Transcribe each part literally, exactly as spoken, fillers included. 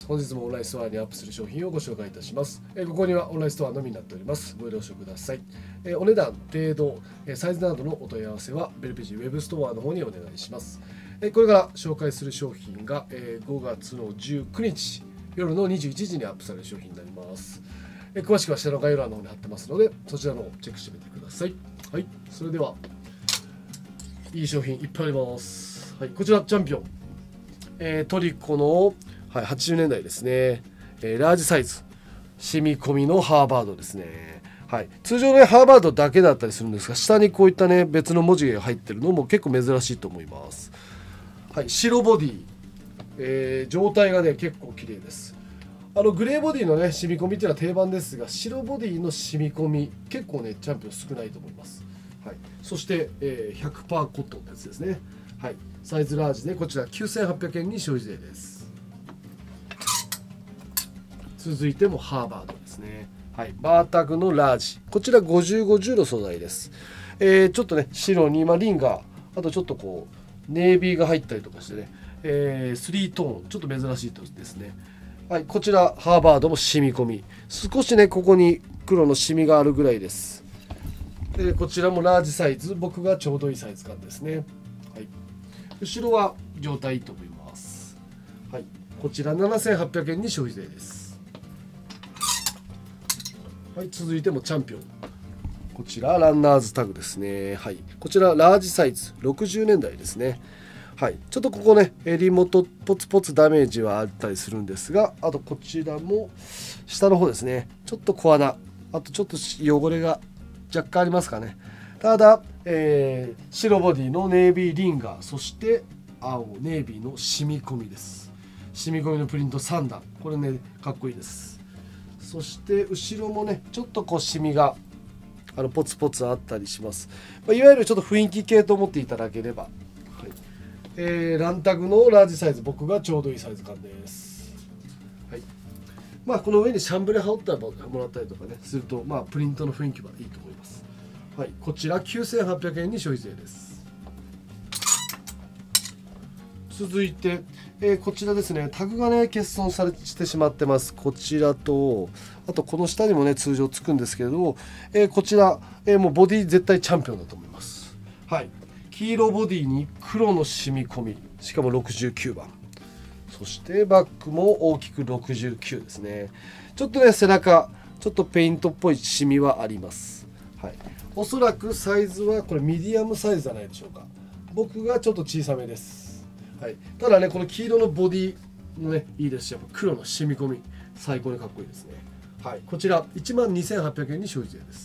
本日もオンラインストアにアップする商品をご紹介いたします。ここにはオンラインストアのみになっております。ご了承ください。お値段、程度、サイズなどのお問い合わせはベルページウェブストアの方にお願いします。これから紹介する商品がごがつのじゅうくにち夜のにじゅういちじにアップされる商品になります。詳しくは下の概要欄の方に貼ってますので、そちらの方をチェックしてみてください。はい、それではいい商品いっぱいあります。はい、こちらチャンピオン、えー、トリコの、はい、はちじゅうねんだいですね、えー、ラージサイズ染み込みのハーバードですね。はい、通常ねハーバードだけだったりするんですが、下にこういったね別の文字が入ってるのも結構珍しいと思います。はい、白ボディ、えー、状態がね結構綺麗です。あのグレーボディのね染み込みっていうのは定番ですが、白ボディの染み込み結構ねチャンピオン少ないと思います。はい、そして、えー、ひゃくパーセント コットンのやつですね。はい、サイズラージでこちらきゅうせんはっぴゃくえんに消費税です。続いてもハーバードですね。はい、バータグのラージ、こちらごじゅうごじゅうの素材です。えー、ちょっとね白に、まあ、リンガー、あとちょっとこうネイビーが入ったりとかしてね、えー、スリートーンちょっと珍しいとですね。はい、こちらハーバードも染み込み、少しねここに黒のシミがあるぐらいです。でこちらもラージサイズ、僕がちょうどいいサイズ感ですね。はい、後ろは状態いいと思います。はい、こちらななせんはっぴゃくえんに消費税です。はい、続いてもチャンピオン、こちらランナーズタグですね。はい、こちらラージサイズろくじゅうねんだいですね。はい、ちょっとここね襟元ポツポツダメージはあったりするんですが、あとこちらも下の方ですね、ちょっと小穴、あとちょっと汚れが若干ありますかね。ただ、えー、白ボディのネイビーリンガー、そして青ネイビーの染み込みです。染み込みのプリントさんだん、これねかっこいいです。そして後ろもねちょっとこうシミがあのポツポツあったりします。まあ、いわゆるちょっと雰囲気系と思っていただければ。はい、えー、ランタグのラージサイズ、僕がちょうどいいサイズ感です。はい、まあこの上にシャンブレ羽織ってもらったりとかねすると、まあプリントの雰囲気はいいと思います。はい、こちらきゅうせんはっぴゃくえんに消費税です。続いて、えー、こちらですね、タグがね欠損されてしまってます。こちらと、あとこの下にもね通常つくんですけれども、えー、こちら、えー、もうボディ絶対チャンピオンだと思います。はい、黄色ボディに黒の染み込み、しかもろくじゅうきゅうばん、そしてバックも大きくろくじゅうきゅうですね。ちょっとね背中ちょっとペイントっぽいシミはあります。はい、おそらくサイズはこれミディアムサイズじゃないでしょうか。僕がちょっと小さめです。はい、ただねこの黄色のボディもねいいですし、やっぱ黒の染み込み最高にかっこいいですね。はい、こちらいちまんにせんはっぴゃくえんに消費税です。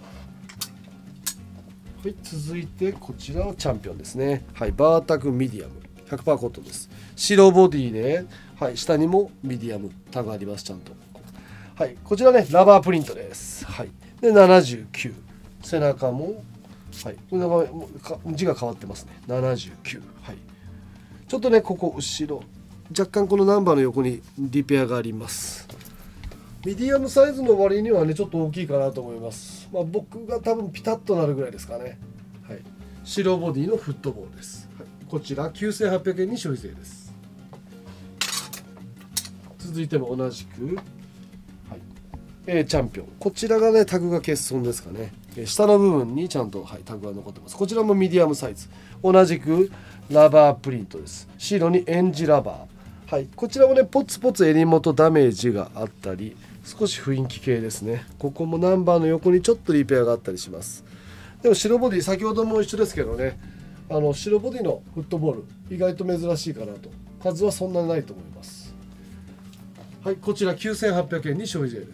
はい、続いてこちらはチャンピオンですね。はい、バータグミディアム ひゃくパーセント コットンです。白ボディで、はい、下にもミディアムタグありますちゃんと。はい、こちらねラバープリントです。はい、でななじゅうきゅう、背中も、はい、字が変わってますね。ななじゅうきゅう、はい、ちょっとねここ後ろ若干このナンバーの横にリペアがあります。ミディアムサイズの割にはねちょっと大きいかなと思います。まあ、僕が多分ピタッとなるぐらいですかね。はい、白ボディのフットボールです。はい、こちらきゅうせんはっぴゃくえんに消費税です。続いても同じく、はい、えー、チャンピオン、こちらがねタグが欠損ですかね。えー、下の部分にちゃんと、はい、タグが残ってます。こちらもミディアムサイズ、同じくラバープリントです。白にエンジラバー、はい、こちらもねポツポツ襟元ダメージがあったり、少し雰囲気系ですね。ここもナンバーの横にちょっとリペアがあったりします。でも白ボディ先ほども一緒ですけどね、あの白ボディのフットボール意外と珍しいかなと。数はそんなにないと思います。はい、こちらきゅうせんはっぴゃくえんに消費税です。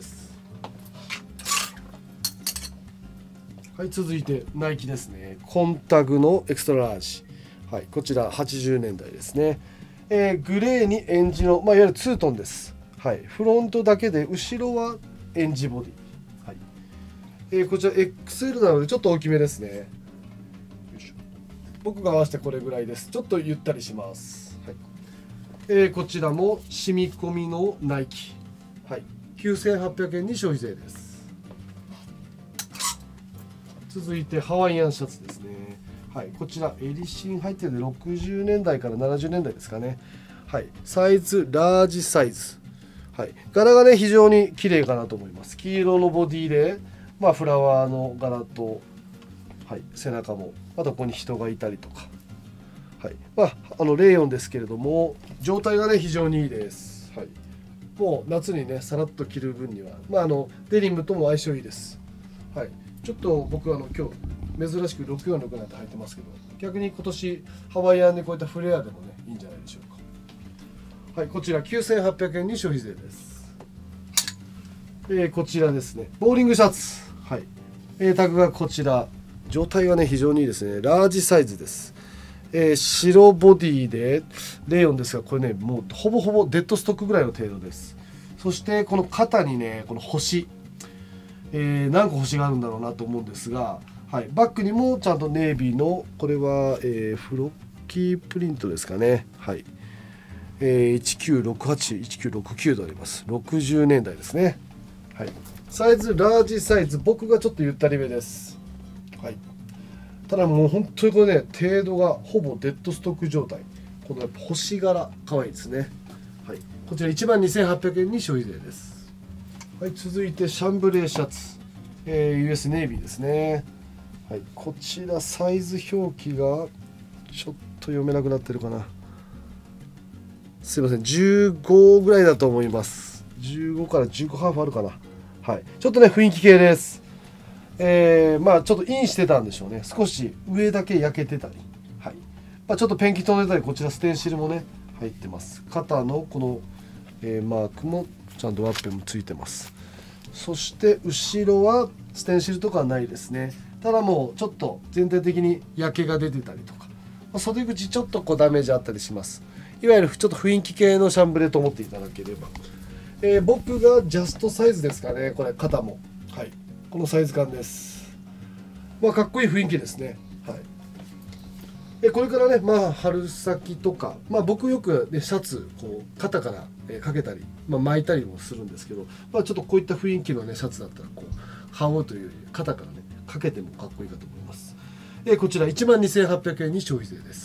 はい、続いてナイキですね。コンタグのエクストララージ、はい、こちらはちじゅうねんだいですね。えー、グレーにエンジの、まあ、いわゆるツートンです。はい、フロントだけで後ろはエンジボディ、はい、えー、こちら エックスエル なのでちょっと大きめですね。よいしょ、僕が合わせてこれぐらいです。ちょっとゆったりします。はい、えー、こちらも染み込みのナイキ、はい、きゅうせんはっぴゃくえんに消費税です。続いてハワイアンシャツですね。はい、こちら襟芯入ってるろくじゅうねんだいからななじゅうねんだいですかね。 はい、サイズラージサイズ、はい、柄がね非常に綺麗かなと思います。黄色のボディで、まあ、フラワーの柄と、はい、背中もあとここに人がいたりとか、はい、まあ、あのレーヨンですけれども状態がね非常にいいです。はい、もう夏にねさらっと着る分には、まあ、あのデニムとも相性いいです。はい、ちょっと僕はあの今日珍しくろくよんろくなんて履いてますけど、逆に今年ハワイアンでこういったフレアでもねいいんじゃないでしょうか。はい、こちらきゅうせんはっぴゃくえんに消費税です。えー、こちらですね、ボーリングシャツ、はい、えー、タグがこちら、状態がね非常にいいですね。ラージサイズです。えー、白ボディでレーヨンですが、これねもうほぼほぼデッドストックぐらいの程度です。そしてこの肩にねこの星、えー、何個星があるんだろうなと思うんですが、はい、バッグにもちゃんとネイビーのこれは、えー、フロッキープリントですかね、はい、えー、いちきゅうろくはち、いちきゅうろくきゅうとあります。ろくじゅうねんだいですね。はい、サイズラージサイズ、僕がちょっとゆったりめです。はい、ただもう本当にこれね程度がほぼデッドストック状態。このやっぱ星柄可愛いですね。はい、こちらいちまんにせんはっぴゃくえんに消費税です。はい、続いてシャンブレーシャツ、えー、ユーエス ネイビーですね。はい、こちらサイズ表記がちょっと読めなくなってるかな。すいません、じゅうごぐらいだと思います。じゅうごからじゅうごハーフあるかな。はい、ちょっとね雰囲気系です。えー、まあちょっとインしてたんでしょうね。少し上だけ焼けてたり、はい、まあ、ちょっとペンキ飛んでたり、こちらステンシルもね入ってます。肩のこの、えー、マークもちゃんとワッペンもついてます。そして後ろはステンシルとかはないですね。ただもうちょっと全体的に焼けが出てたりとか、まあ、袖口ちょっとこうダメージあったりします。いわゆるちょっと雰囲気系のシャンブレーと思っていただければ、えー、僕がジャストサイズですかね。これ肩も、はい、このサイズ感です。まあかっこいい雰囲気ですね。はい、えこれからね、まあ春先とか、まあ僕よく、ね、シャツこう肩からえかけたり、まあ、巻いたりもするんですけど、まあ、ちょっとこういった雰囲気のねシャツだったらこう羽織というより肩からねかけてもかっこいいかと思います。えこちらいちまんにせんはっぴゃくえんに消費税です。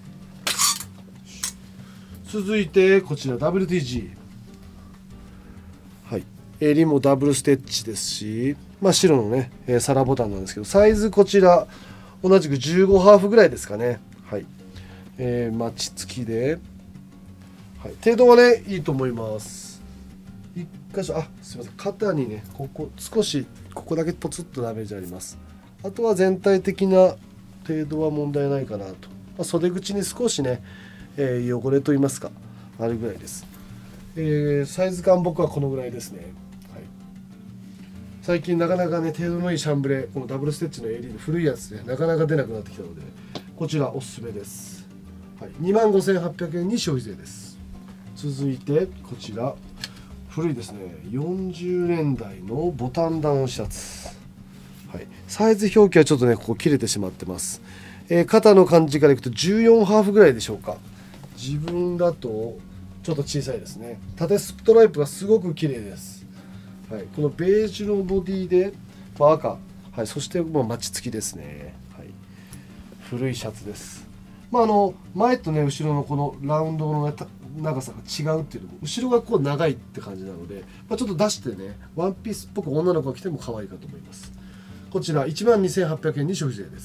続いてこちら ダブリューティージー、 はい、襟もダブルステッチですし、まあ、白のね皿ボタンなんですけど、サイズこちら同じくじゅうごハーフぐらいですかね。はい、えー、マチ付きで、はい、程度はねいいと思います。一箇所、あ、すみません、肩にねここ少しここだけポツッとダメージあります。あとは全体的な程度は問題ないかなと、まあ、袖口に少しね、えー、汚れといいますかあるぐらいです。えー、サイズ感僕はこのぐらいですね。はい、最近なかなかね程度のいいシャンブレー、このダブルステッチの襟の古いやつでなかなか出なくなってきたので、こちらおすすめです。はい、にまんごせんはっぴゃくえんに消費税です。続いてこちら古いですね、よんじゅうねんだいのボタンダウンシャツ、はい、サイズ表記はちょっとねここ切れてしまってます。えー、肩の感じからいくとじゅうよんハーフぐらいでしょうか。自分だとちょっと小さいですね。縦ストライプがすごく綺麗です。はい、このベージュのボディで、まあ、赤、はい、そしてもうマチ付きですね。はい、古いシャツです。まあ、あの前とね後ろのこのラウンドの長さが違うっていうのも、後ろがこう長いって感じなので、まあ、ちょっと出してねワンピースっぽく女の子が着ても可愛いかと思います。こちらいちまんにせんはっぴゃくえんに消費税です。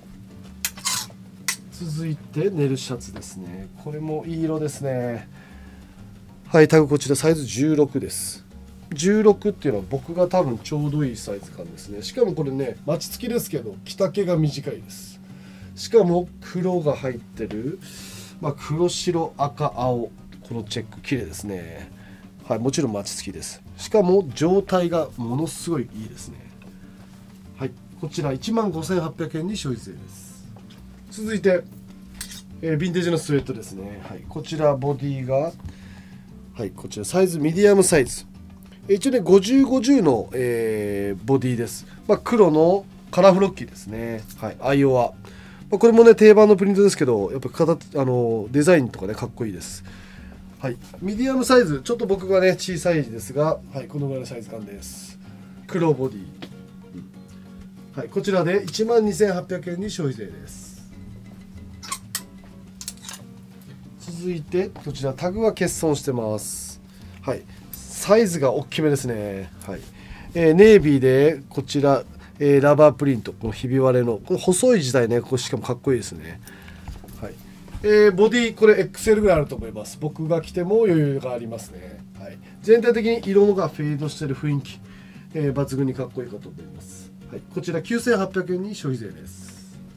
続いてネルシャツですね。これもいい色ですね。はい、タグこちらサイズじゅうろくです。じゅうろくっていうのは僕が多分ちょうどいいサイズ感ですね。しかもこれねマチ付きですけど着丈が短いです。しかも黒が入ってる、まあ、黒白赤青、このチェック綺麗ですね。はい、もちろんマチ付きです。しかも状態がものすごいいいですね。はい、こちらいちまんごせんはっぴゃくえんに消費税です。続いて、えー、ヴィンテージのスウェットですね。はい、こちらボディが、はい、こちらサイズミディアムサイズ、一応ねごじゅうごじゅうの、えー、ボディです。まあ、黒のカラーフロッキーですね。はい、アイオワ、まあ、これもね定番のプリントですけど、やっぱ形あのデザインとかねかっこいいです。はい、ミディアムサイズ、ちょっと僕がね小さいですが、はい、このぐらいのサイズ感です。黒ボディ、はい、こちらでいちまんにせんはっぴゃくえんに消費税です。 続いてこちらタグは欠損してます。はい、サイズが大きめですね。はい、えー、ネイビーでこちら、えー、ラバープリント、このひび割れのこの細い自体ね、これしかもかっこいいですね。はい、えー、ボディこれ エックスエル ぐらいあると思います。僕が着ても余裕がありますね。はい、全体的に色がフェードしてる雰囲気、えー、抜群にかっこいいかと思います。はい、こちらきゅうせんはっぴゃくえんに消費税です。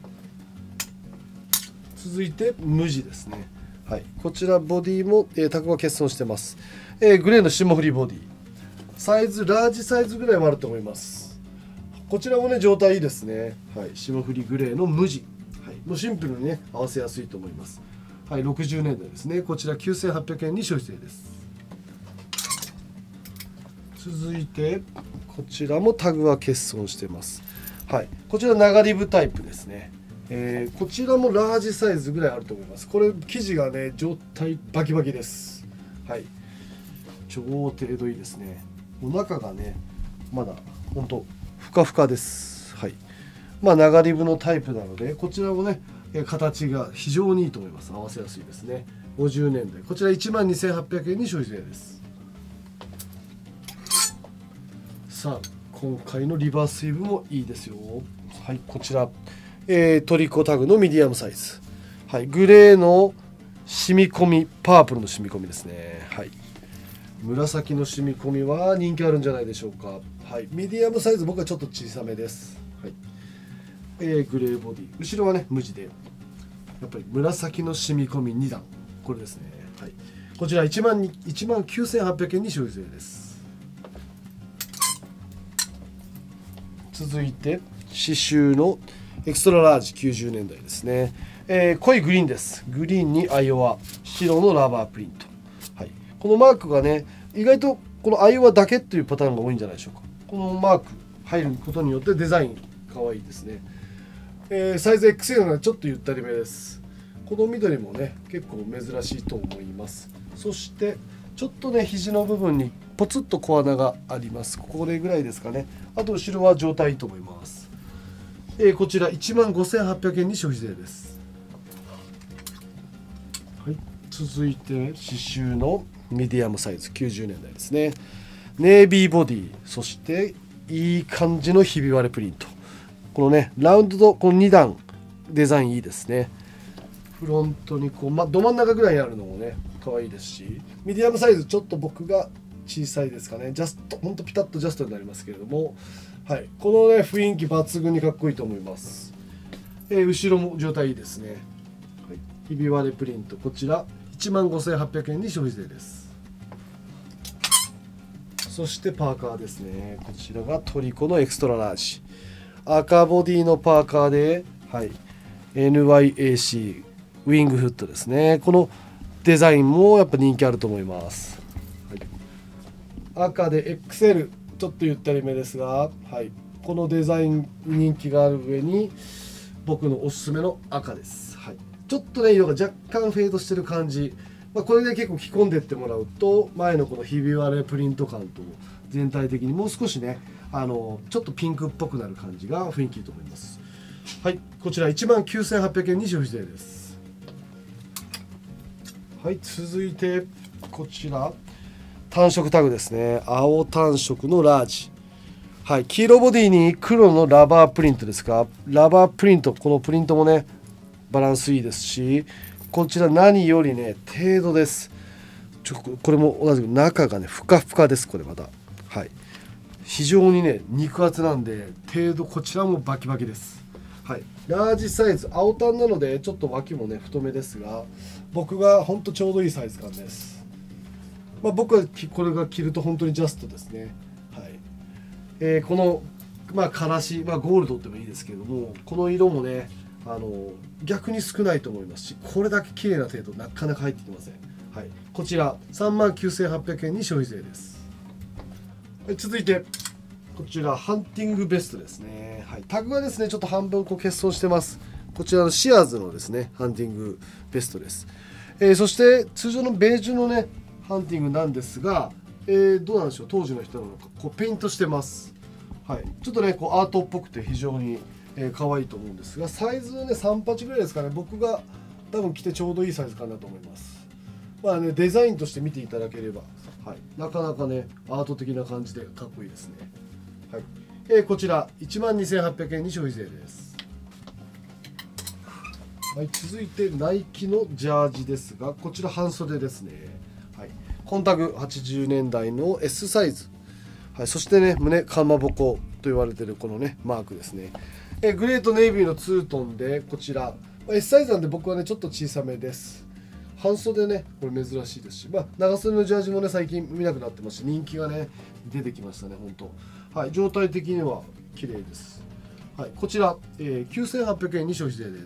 続いて無地ですね。はい、こちらボディも、えー、タグが欠損してます。えー、グレーの霜降りボディ、サイズラージサイズぐらいはあると思います。こちらもね状態いいですね。はい、霜降りグレーの無地、はい、もうシンプルにね合わせやすいと思います。はい、ろくじゅうねんだいですね。こちらきゅうせんはっぴゃくえんに消費税です。続いてこちらもタグは欠損してます。はい、こちら長リブタイプですね。えー、こちらもラージサイズぐらいあると思います。これ生地がね状態バキバキです。はい、超程度いいですね。お中がねまだほんとふかふかです。はい、まあ長リブのタイプなのでこちらもね形が非常にいいと思います。合わせやすいですね。ごじゅうねんだい、こちらいちまんにせんはっぴゃくえんに消費税です。さあ今回のリバースイーブもいいですよ。はい、こちら、えー、トリコタグのミディアムサイズ、はい、グレーの染み込み、パープルの染み込みですね。はい、紫の染み込みは人気あるんじゃないでしょうか。はい、ミディアムサイズ僕はちょっと小さめです。はい、えー、グレーボディ、後ろはね無地でやっぱり紫の染み込みにだん、これですね。はい、こちらいちまんきゅうせんはっぴゃくえんに消費税です。続いて刺繍のエクストララージきゅうじゅうねんだいですね。えー、濃いグリーンです。グリーンにアイオワ、白のラバープリント。はい、このマークがね意外とこのアイオワだけっていうパターンが多いんじゃないでしょうか。このマーク入ることによってデザインかわいいですね。えー、サイズ エックスエル なのでちょっとゆったりめです。この緑もね結構珍しいと思います。そしてちょっとね肘の部分にポツッと小穴があります。これぐらいですかね。あと後ろは状態いいと思います。えー、こちらいちまんごせんはっぴゃくえんに消費税です。はい、続いて刺繍のミディアムサイズきゅうじゅうねんだいですね。ネイビーボディ、そしていい感じのひび割れプリント。このねラウンドとこのにだんデザインいいですね。フロントにこう、まあ、ど真ん中ぐらいにあるのもね可愛いですし、ミディアムサイズちょっと僕が小さいですかね。ジャストほんとピタッとジャストになりますけれども、はい、このね雰囲気抜群にかっこいいと思います。えー、後ろも状態いいですね。はい、ひび割れプリント、こちらいちまんごせんはっぴゃくえんに消費税です。そしてパーカーですね。こちらがトリコのエクストララージ、赤ボディのパーカーで、はい、エヌワイエーシー ウィングフットですね。このデザインもやっぱ人気あると思います。はい、赤で エックスエル、 ちょっとゆったりめですが、はい、このデザイン人気がある上に僕のおすすめの赤です。はい、ちょっとね色が若干フェードしてる感じ、まあ、これで結構着込んでってもらうと前のこのひび割れプリント感と全体的にもう少しねあのちょっとピンクっぽくなる感じが雰囲気いいと思います。はい、こちらいちまんきゅうせんはっぴゃくえんに消費税です。はい、続いてこちら単色タグですね。青単色のラージ、はい、黄色ボディに黒のラバープリントですが、ラバープリント、このプリントもねバランスいいですし、こちら何よりね程度です。ちょこれも同じく中がねふかふかです。これまた、はい、非常にね肉厚なんで程度こちらもバキバキです。はい、ラージサイズ、青タンなのでちょっと脇もね太めですが、僕がほんとちょうどいいサイズ感です。まあ、僕はこれが着ると本当にジャストですね。はい、えー、このまあからし、まあ、ゴールドでもいいですけれども、この色もねあの逆に少ないと思いますし、これだけ綺麗な程度なかなか入ってきません。はい、こちらさんまんきゅうせんはっぴゃくえんに消費税です。はい、続いてこちらハンティングベストですね。はい、タグはですねちょっと半分こう欠損してます。こちらのシアーズのですねハンティングベストです。えー、そして通常のベージュのねハンティングなんですが、えー、どうなんでしょう、当時の人なのかこうペイントしてます。はい、ちょっとねこうアートっぽくて非常に、えー、可愛いと思うんですが、サイズはねさんじゅうはちぐらいですかね。僕が多分着てちょうどいいサイズかなと思います。 まあね、デザインとして見ていただければ、はい、なかなかねアート的な感じでかっこいいですね。はい、えー、こちらいちまんにせんはっぴゃくえんに消費税です。はい、続いてナイキのジャージですが、こちら半袖ですね。はい、コンタグはちじゅうねんだいの エス サイズ、はい、そしてね胸かまぼこと言われてるこのねマークですね。えー、グレーとネイビーのツートンで、こちら S サイズなんで僕はねちょっと小さめです。半袖ねこれ珍しいですし、まあ、長袖のジャージもね最近見なくなってますし、人気がね出てきましたね本当。はい、状態的には綺麗です。はい、こちら、えー、きゅうせんはっぴゃくえんに消費税です。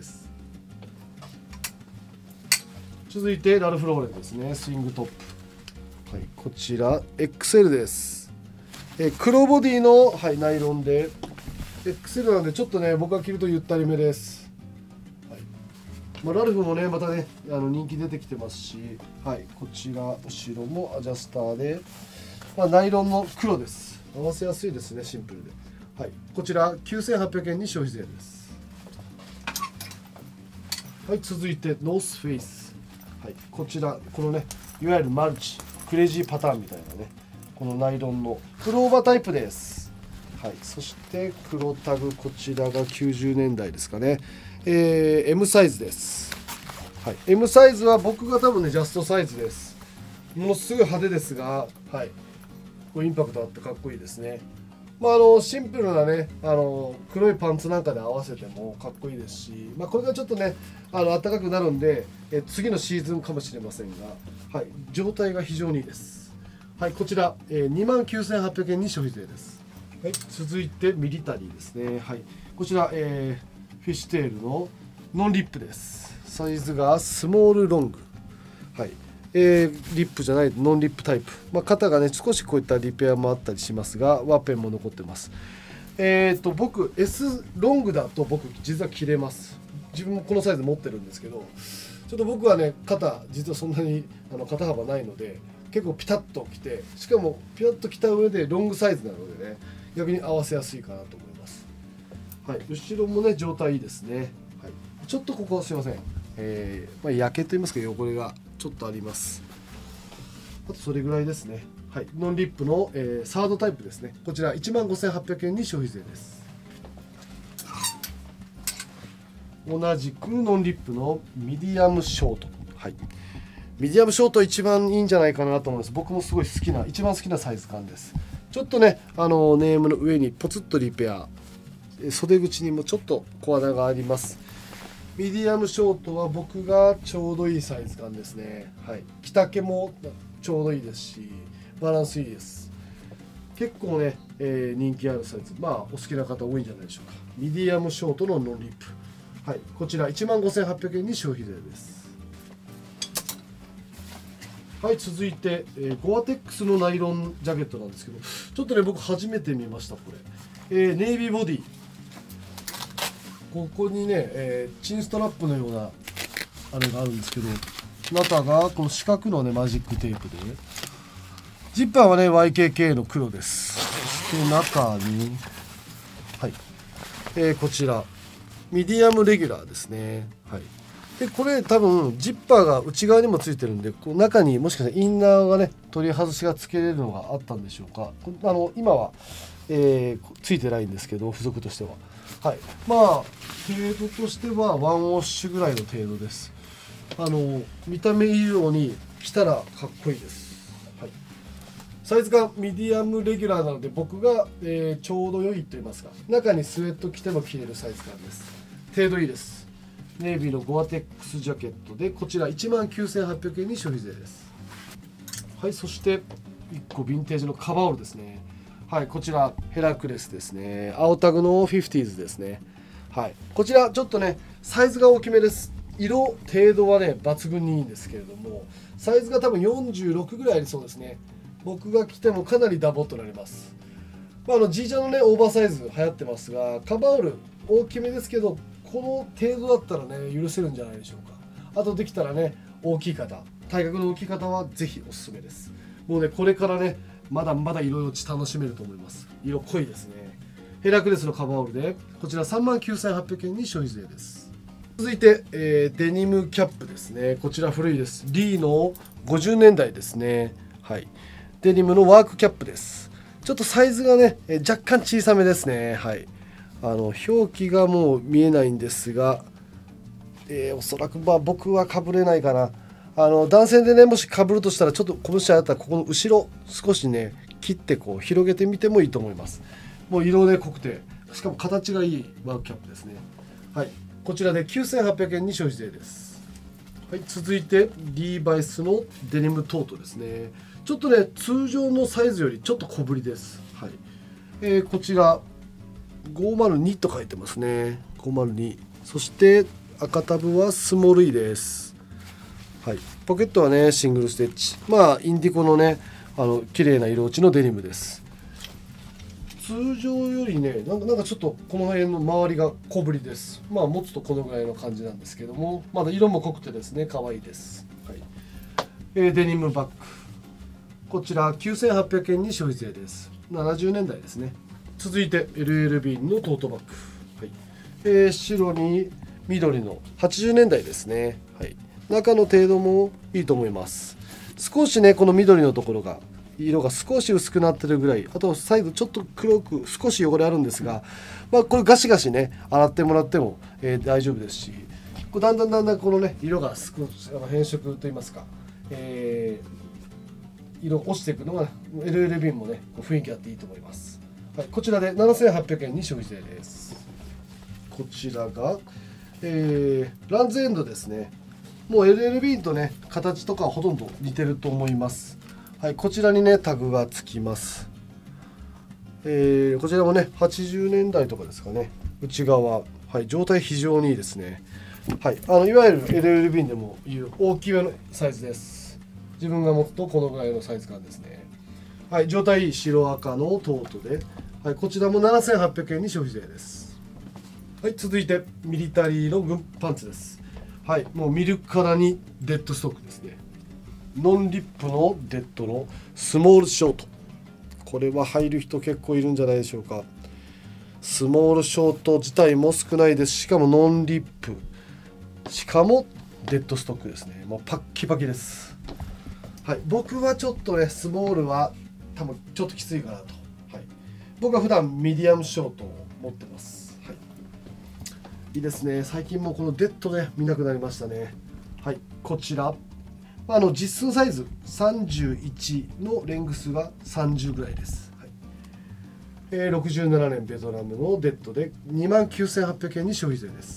続いてラルフローレンですね、スイングトップ。はい、こちら エックスエル です。えー、黒ボディの、はい、ナイロンで エックスエル なんでちょっとね僕が着るとゆったりめです。はい、まあ、ラルフもねまたねあの人気出てきてますし、はい、こちら後ろもアジャスターで、まあ、ナイロンの黒です。合わせやすいですね、シンプルで。はい、こちらきゅうせんはっぴゃくえんに消費税です。はい、続いてノースフェイス。はい、こちらこのねいわゆるマルチクレイジーパターンみたいなねこのナイロンのプルオーバータイプです。はい、そして黒タグ、こちらがきゅうじゅうねんだいですかね、えー、エム サイズです。はい、エム サイズは僕が多分ねジャストサイズです。ものすごい派手ですが、はい、こうインパクトあってかっこいいですね。まあ、あのシンプルなねあの黒いパンツなんかで合わせてもかっこいいですし、まあ、これがちょっとねあの暖かくなるんでえ次のシーズンかもしれませんが、はい、状態が非常にいいです。はい、こちら、えー、にまんきゅうせんはっぴゃくえんに消費税です。はい、続いてミリタリーですね。はい、こちら、えー、フィッシュテールのノンリップです。サイズがスモールロング。はい、えー、リップじゃないノンリップタイプ、まあ、肩がね少しこういったリペアもあったりしますがワッペンも残ってます。えーと僕 S ロングだと僕実は着れます。自分もこのサイズ持ってるんですけど、ちょっと僕はね肩実はそんなにあの肩幅ないので結構ピタッと着て、しかもピタッと着た上でロングサイズなのでね逆に合わせやすいかなと思います。はい、後ろもね状態いいですね。はい、ちょっとここすいません、えーまあ、焼けと言いますか汚れがちょっとあります。あとそれぐらいですね。はい、ノンリップの、えー、サードタイプですね。こちらいちまんごせんはっぴゃくえんに消費税です。同じくノンリップのミディアムショート。はい、ミディアムショート一番いいんじゃないかなと思います。僕もすごい好きな一番好きなサイズ感です。ちょっとねあのネームの上にポツッとリペア、袖口にもちょっと小穴があります。ミディアムショートは僕がちょうどいいサイズ感ですね。はい、着丈もちょうどいいですしバランスいいです。結構ね、えー、人気あるサイズ、まあお好きな方多いんじゃないでしょうか。ミディアムショートのノンリップ。はい、こちらいちまんごせんはっぴゃくえんに消費税です。はい、続いて、えー、ゴアテックスのナイロンジャケットなんですけど、ちょっとね僕初めて見ましたこれ、えー、ネイビーボディ。ここにね、えー、チンストラップのようなあれがあるんですけど、中がこの四角のねマジックテープで、ジッパーはね ワイケーケー の黒です。そして中に、はい、えー、こちらミディアムレギュラーですね。はい、でこれ多分ジッパーが内側にもついてるんで、こう中にもしかしたらインナーがね取り外しがつけれるのがあったんでしょうか。あの今は、えー、ついてないんですけど付属としては。はい、まあ程度としてはワンウォッシュぐらいの程度です。あの見た目いいように着たらかっこいいです。はい、サイズがミディアムレギュラーなので僕が、えー、ちょうど良いと言いますか、中にスウェット着ても着れるサイズ感です。程度いいです。ネイビーのゴアテックスジャケットでこちらいちまんきゅうせんはっぴゃくえんに消費税です。はい、そしていっこヴィンテージのカバーオールですね。はい、こちらヘラクレスですね。青タグのフィフティーズですね。はい、こちらちょっとねサイズが大きめです。色程度はね抜群にいいんですけれども、サイズが多分よんじゅうろくぐらいありそうですね。僕が着てもかなりダボっとなります。まあ、あの G ジャンのねオーバーサイズ流行ってますが、カバーオール大きめですけどこの程度だったらね許せるんじゃないでしょうか。あとできたらね大きい方、体格の大きい方はぜひおすすめです。もうねこれからねまだまだ色々楽しめると思います。色濃いですね。ヘラクレスのカバーオールでこちらさんまんきゅうせんはっぴゃくえんに消費税です。続いて、えー、デニムキャップですね。こちら古いです。リーのごじゅうねんだいですね。はい、デニムのワークキャップです。ちょっとサイズがね若干小さめですね。はい、あの表記がもう見えないんですが、えー、おそらくまあ僕はかぶれないかな。あの男性でねもしかぶるとしたらちょっと拳あったらここの後ろ少しね切ってこう広げてみてもいいと思います。もう色で濃くてしかも形がいいワークキャップですね。はい、こちらできゅうせんはっぴゃくえんに消費税です。はい、続いてリーバイスのデニムトートですね。ちょっとね通常のサイズよりちょっと小ぶりです。はい、えー、こちらごまるにと書いてますね。ごまるに、そして赤タブはスモール イー です。はい、ポケットはねシングルステッチ、まあインディコのねあの綺麗な色落ちのデニムです。通常よりねなんかなんかちょっとこの辺の周りが小ぶりです。まあ持つとこのぐらいの感じなんですけども、まだ色も濃くてですね可愛いです。はい、えー、デニムバッグ、こちらきゅうせんはっぴゃくえんに消費税です。ななじゅうねんだいですね。続いて エルエルビー のトートバッグ、はい、えー、白に緑のはちじゅうねんだいですね。はい、中の程度もいいと思います。少しねこの緑のところが色が少し薄くなってるぐらい、あとサイドちょっと黒く少し汚れあるんですが、まあ、これガシガシね洗ってもらっても、えー、大丈夫ですし、こうだんだんだんだんこのね色が少しあの変色といいますか、えー、色落ちていくのが エルエルビー もねこう雰囲気あっていいと思います。はい、こちらでななせんはっぴゃくえんに消費税です。こちらが、えー、ランズエンドですね。もう エルエルビー とね形とかはほとんど似てると思います。はい、こちらにねタグがつきます。えー、こちらもねはちじゅうねんだいとかですかね。内側、はい、状態非常にいいですね。はい、あのいわゆる エルエルビー でもいう大きめのサイズです。自分が持つとこのぐらいのサイズ感ですね。はい、状態いい白赤のトートで、はい、こちらもななせんはっぴゃくえんに消費税です。はい、続いてミリタリーの軍パンツです。はい、もう見るからにデッドストックですね。ノンリップのデッドのスモールショート、これは入る人結構いるんじゃないでしょうか。スモールショート自体も少ないです。しかもノンリップ、しかもデッドストックですね。もうパッキパキです。はい、僕はちょっとねスモールは多分ちょっときついかなと。はい、僕は普段ミディアムショートを持ってます。はい、いいですね。最近もこのデッドね見なくなりましたね。はい、こちらあの実寸サイズさんじゅういちのレングスがさんじゅうぐらいです。はい、えー、ろくじゅうななねんベトナムのデッドで にまんきゅうせんはっぴゃくえんに消費税です。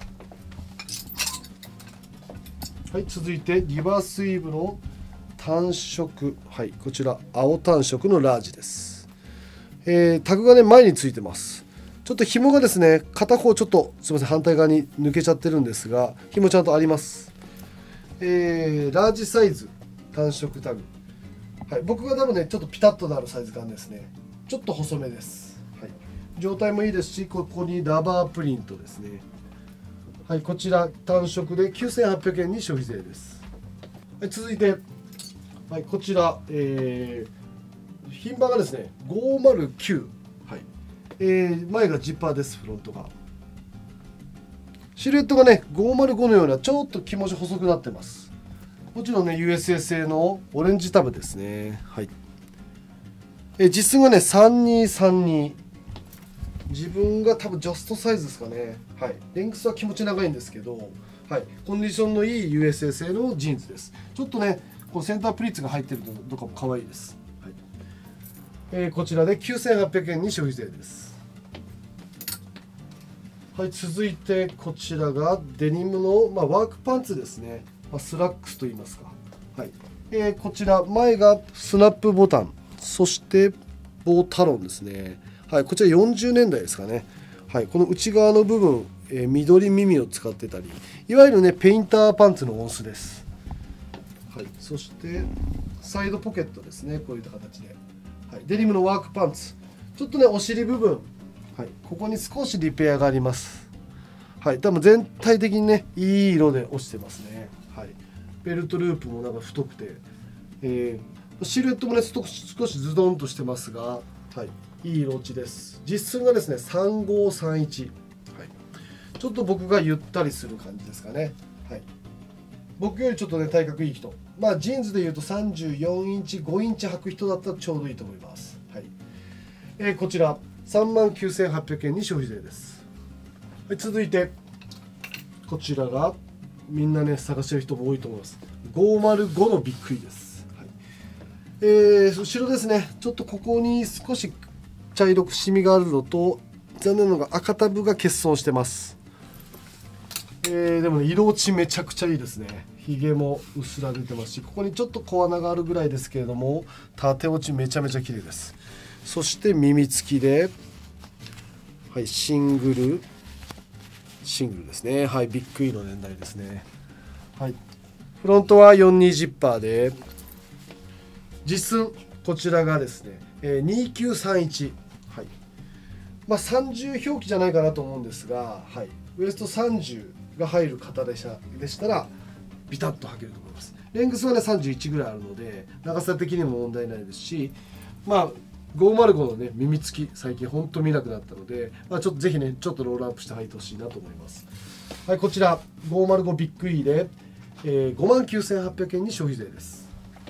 はい、続いてリバースウィーブの単色、はい、こちら青単色のラージです。えー、タグがね前についてます。ちょっと紐がですね片方ちょっとすみません反対側に抜けちゃってるんですが、紐ちゃんとあります。えー、ラージサイズ単色タグ、はい、僕が多分ねちょっとピタッとなるサイズ感ですね。ちょっと細めです。はい、状態もいいですし、ここにラバープリントですね。はい、こちら単色できゅうせんはっぴゃくえんに消費税です。はい、続いて、はい、こちら、えー、品番がですねごまるきゅう、はい、えー、前がジッパーです。フロントがシルエットがねごまるごのようなちょっと気持ち細くなってます。もちろんね ユーエスエー 製のオレンジタブですね。はい、え実寸がねさんにーさんに、自分が多分ジャストサイズですかね。はい、レングスは気持ち長いんですけど、はい、コンディションのいい ユーエスエー 製のジーンズです。ちょっとねこのセンタープリーツが入ってるのとかも可愛いです。はい、えー、こちらできゅうせんはっぴゃくえんに消費税です。はい、続いてこちらがデニムの、まあ、ワークパンツですね。まあ、スラックスと言いますか。はい、えー、こちら前がスナップボタン、そして棒タロンですね。はい、こちらよんじゅうねんだいですかね。はい、この内側の部分、えー、緑耳を使ってたり、いわゆるねペインターパンツの音数です。はい、そしてサイドポケットですね。こういった形で、はい、デニムのワークパンツ、ちょっとねお尻部分、はい、ここに少しリペアがあります。はい、多分全体的にねいい色で落ちてますね。はい、ベルトループもなんか太くて、えー、シルエットもね少しズドンとしてますが、はい、いい色落ちです。実寸がですねさんごーさんいち、はい、ちょっと僕がゆったりする感じですかね。はい、 僕よりちょっとね体格いい人、まあジーンズでいうとさんじゅうよんインチごインチ履く人だったらちょうどいいと思います。はい、えー、こちらさんまんきゅうせんはっぴゃくえんに消費税です。はい、続いてこちらがみんなね探してる人も多いと思います。ごまるごのビッグイです。はい、えー、後ろですね、ちょっとここに少し茶色くシミがあるのと、残念なのが赤タブが欠損してます。えー、でもね色落ちめちゃくちゃいいですね。ひげもうっすら出てますし、ここにちょっと小穴があるぐらいですけれども、縦落ちめちゃめちゃ綺麗です。そして耳付きで、はい、シングルシングルですね。はい、ビッグイの年代ですね。はい、フロントはよんじゅうにジッパーで、実寸こちらがですね、えー、にきゅうさんいち、はい、まあさんじゅう表記じゃないかなと思うんですが、はい、ウエストさんじゅうが入る方でしたでしたらビタッと履けると思います。レングスはねさんじゅういちぐらいあるので長さ的にも問題ないですし、まあごまるごのね耳付き最近ほんと見なくなったので、まあ、ちょっとぜひねちょっとロールアップして履いてほしいなと思います。はい、こちらごまるごビッグイで、えー、ごまんきゅうせんはっぴゃくえんに消費税です。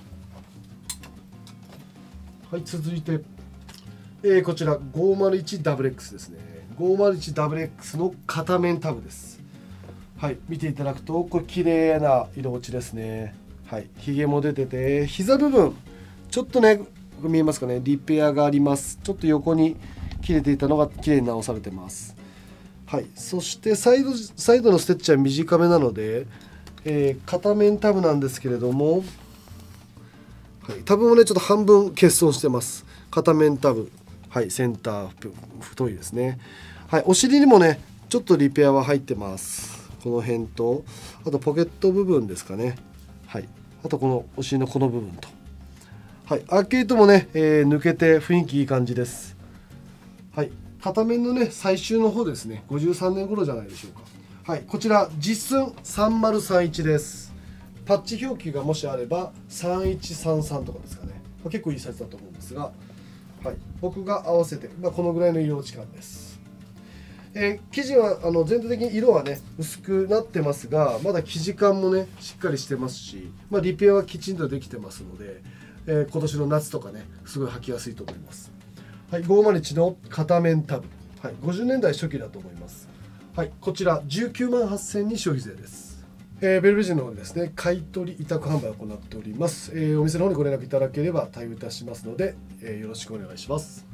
はい、続いて、えー、こちら ごまるいちダブルエックス ですね。ごまるいちダブルエックス の片面タブです。はい、見ていただくとこれ綺麗な色落ちですね。はい、ひげも出てて、膝部分ちょっとね見えますかね、リペアがあります。ちょっと横に切れていたのが綺麗に直されてます。はい、そしてサイドサイドのステッチは短めなので、えー、片面タブなんですけれども、はい、タブもねちょっと半分欠損してます。片面タブ、はい、センター太いですね。はい、お尻にもねちょっとリペアは入ってます。この辺と、あとポケット部分ですかね。はい、あとこのお尻のこの部分と、はい、アーケードもね、えー、抜けて雰囲気いい感じです。はい、片面のね最終の方ですね、ごじゅうさんねん頃じゃないでしょうか。はい、こちら実寸さんまるさんいちです。パッチ表記がもしあればさんいちさんさんとかですかね、まあ、結構いいサイズだと思うんですが、はい、僕が合わせて、まあ、このぐらいの色落ち感です。えー、生地はあの全体的に色はね薄くなってますが、まだ生地感もねしっかりしてますし、まあ、リペアはきちんとできてますので、えー、今年の夏とかねすごい履きやすいと思います。はい、ごまるいちの片面タブ、はい、ごじゅうねんだい初期だと思います。はい、こちらじゅうきゅうまんはっせんえんに消費税です。えー、ベルベジンの方でですね買取委託販売を行っております。えー、お店の方にご連絡いただければ対応いたしますので、えー、よろしくお願いします。